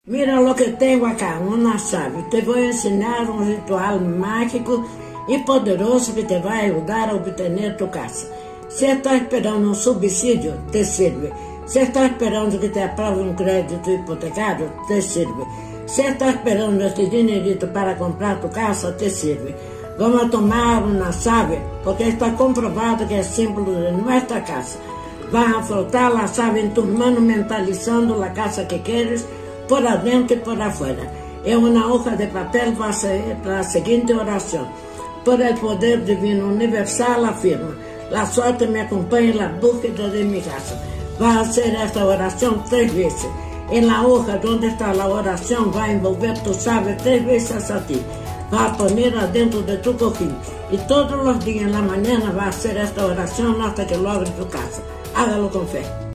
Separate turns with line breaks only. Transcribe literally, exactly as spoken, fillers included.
Mira lo que tengo acá, una chave. Te voy a enseñar un ritual mágico y poderoso que te va a ayudar a obtener tu casa. Si estás esperando un subsidio, te sirve. Si estás esperando que te aprueben un crédito hipotecario, te sirve. Si estás esperando este dinerito para comprar tu casa, te sirve. Vamos a tomar una llave, porque está comprobado que es símbolo de nuestra casa. Vas a frotar la llave en tus manos, mentalizando la casa que quieres, por adentro y por afuera. En una hoja de papel vas a hacer la siguiente oración. Por el poder divino universal afirma, la suerte me acompaña en la búsqueda de mi casa. Vas a hacer esta oración tres veces. En la hoja donde está la oración va a envolver tu llave tres veces a ti. Va a poner adentro de tu cojín. Y todos los días en la mañana va a hacer esta oración hasta que logres tu casa. Hágalo con fe.